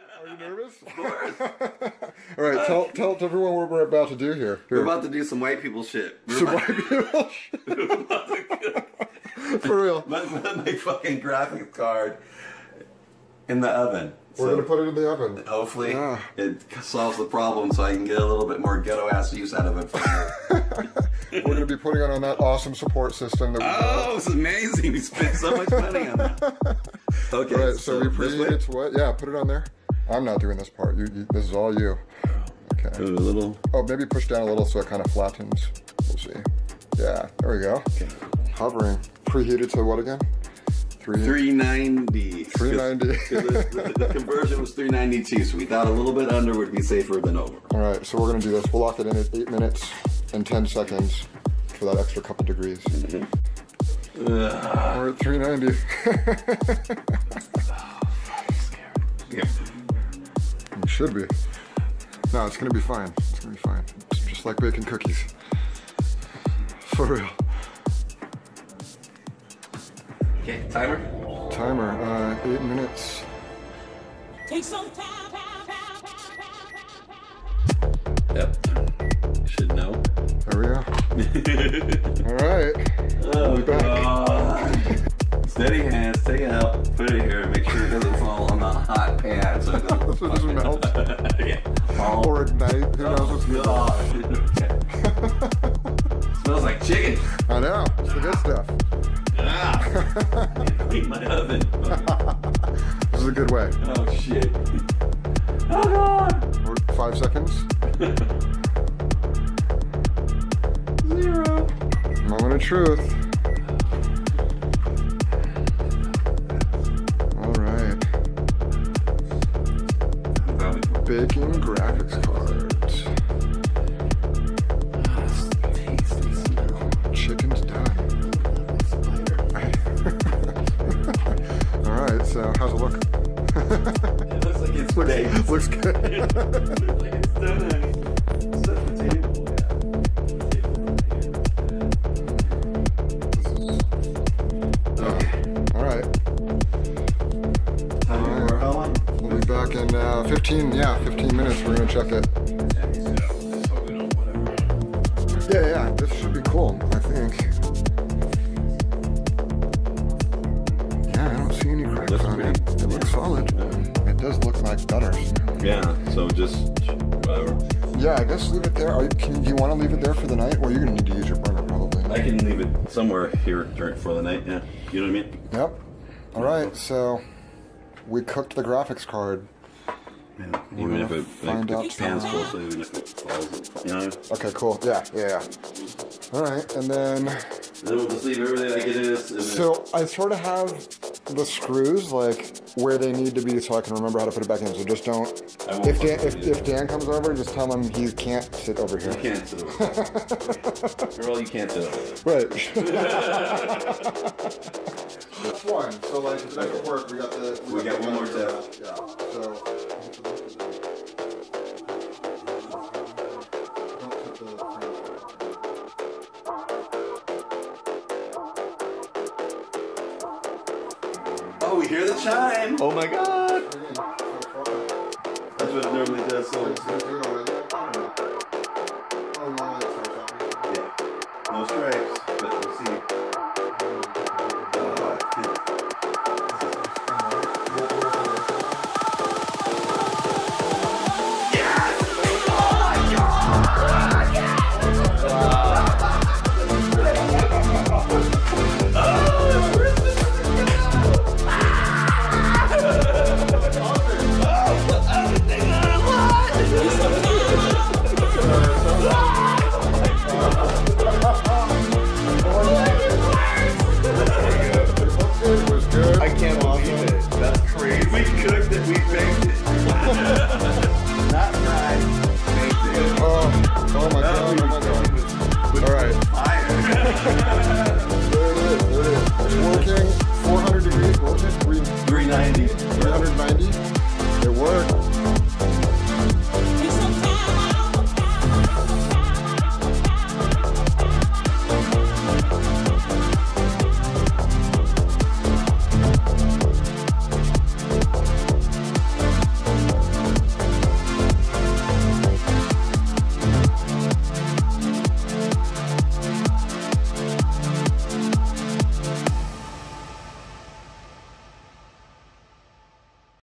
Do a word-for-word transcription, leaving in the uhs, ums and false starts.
Are you nervous? Of course. All right, tell, tell everyone what we're about to do here. here. We're about to do some white people shit. We're Some about, white people shit. we're about to For real. my, my fucking graphics card in the oven. We're So going to put it in the oven. hopefully Yeah. it solves the problem so I can get a little bit more ghetto ass use out of it. We're going to be putting it on that awesome support system that we Oh, it's amazing. We spent so much money on that. Okay, All right, so, we this preheat way? it to what? Yeah, put it on there. I'm not doing this part. You, you, this is all you. Okay. Ooh, a little. Oh, maybe push down a little so it kind of flattens. We'll see. Yeah, there we go. Okay. Hovering. Preheated to what again? Three. three ninety. three ninety. The, the, the conversion was three ninety-two, so we thought a little bit under would be safer than over. All right, so we're gonna do this. We'll lock it in at eight minutes and ten seconds for that extra couple degrees. Mm-hmm. We're at three ninety. Yep. It should be. No, it's gonna be fine. It's gonna be fine. It's just like baking cookies. For real. Okay, timer. Timer, uh, eight minutes. Take some time. Yep. Should know. There we go. All right. Oh, We'll be back. God. Steady hands, take it out, put it here, make sure it doesn't fall on the hot pan so it doesn't, So it doesn't melt. yeah. Oh, Or ignite. Who knows what's going on? God. Smells like chicken. I know. It's the good stuff. Ah. Eat my oven. This is a good way. Oh shit. Oh God. We're five seconds. Zero. Moment of truth. All right. Baking graphics cards. Tasty smell. Chicken's done. All right. So how's it look? It looks like it's looks, baked. looks good. It looks like it's done, honey. Set the table. Okay. All right. How many more? How long? We'll be back in uh, fifteen. Yeah, fifteen minutes. We're gonna check it. Yeah, yeah. This should be cool. I think. Yeah, I don't see any cracks Looks on pretty- it. It looks solid. It does look like gutters. Yeah, so just whatever. Yeah, I guess leave it there. Are you, can, do you want to leave it there for the night, or you're gonna need to use your burner probably? I can leave it somewhere here during for the night, yeah. You know what I mean? Yep. All right. So we cooked the graphics card. Yeah. We're Even if gonna it find like, out the pan's tomorrow. full, so even if it falls, you know. Okay. Cool. Yeah. Yeah. Yeah. All right. And then. And then we'll just leave everything like it is. And then So I sort of have the screws like where they need to be, so I can remember how to put it back in. So just don't. I won't If Dan, fucking if, do if Dan comes over, just tell him he can't sit over here. you can't sit over there. Girl, you can't sit over there. Right. That's one. So like if it doesn't work, we got the. We got one more tip. Yeah. So. Don't put the. Oh, we hear the chime! Oh my god! That's what it normally does. So Do it already?